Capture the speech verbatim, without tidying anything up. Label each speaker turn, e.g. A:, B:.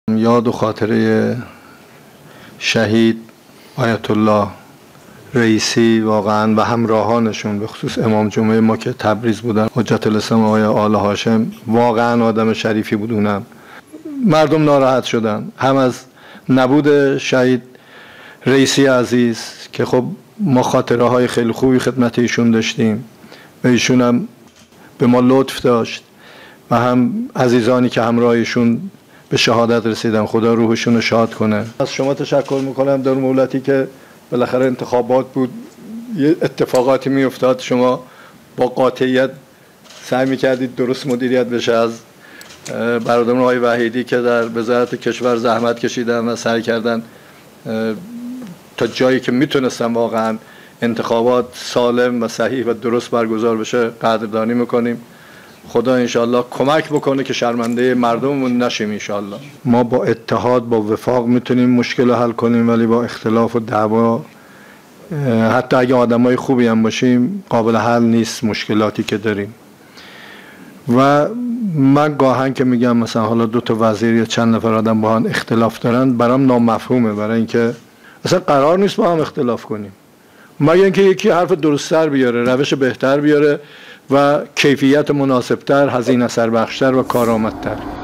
A: یاد و خاطره شهید آیت الله رئیسی واقعا و همراهانشون به خصوص امام جمعه ما که تبریز بودن، حجت الاسلام آقای آل هاشم، واقعا آدم شریفی بود. اونم مردم ناراحت شدن هم از نبود شهید رئیسی عزیز که خب ما خاطره های خیلی خوبی خدمت ایشون داشتیم و ایشون هم به ما لطف داشت و هم عزیزانی که همراه ایشون به شهادت رسیدن. خدا روحشون رو شاد کنه. از شما تشکر میکنم در مولتی که بالاخره انتخابات بود، یه اتفاقاتی میافتاد، شما با قاطعیت سعی میکردید درست مدیریت بشه. از برادران آقای وحیدی که در وزارت کشور زحمت کشیدن و سعی کردن تا جایی که میتونستن واقعا انتخابات سالم و صحیح و درست برگزار بشه قدردانی میکنیم. خدا انشالله کمک بکنه که شرمنده مردممون نشیم. انشالله ما با اتحاد با وفاق میتونیم مشکل رو حل کنیم، ولی با اختلاف و دعوا حتی اگه آدمای خوبی هم باشیم قابل حل نیست مشکلاتی که داریم. و من گاهن که میگم مثلا حالا دو تا وزیر یا چند نفر آدم با هم اختلاف دارن برام نامفهومه، برای اینکه اصلا قرار نیست با هم اختلاف کنیم مگر اینکه یکی حرف درست‌تر بیاره، روش بهتر بیاره و کیفیت مناسبتر، هزینه سربخشتر و کارآمدتر.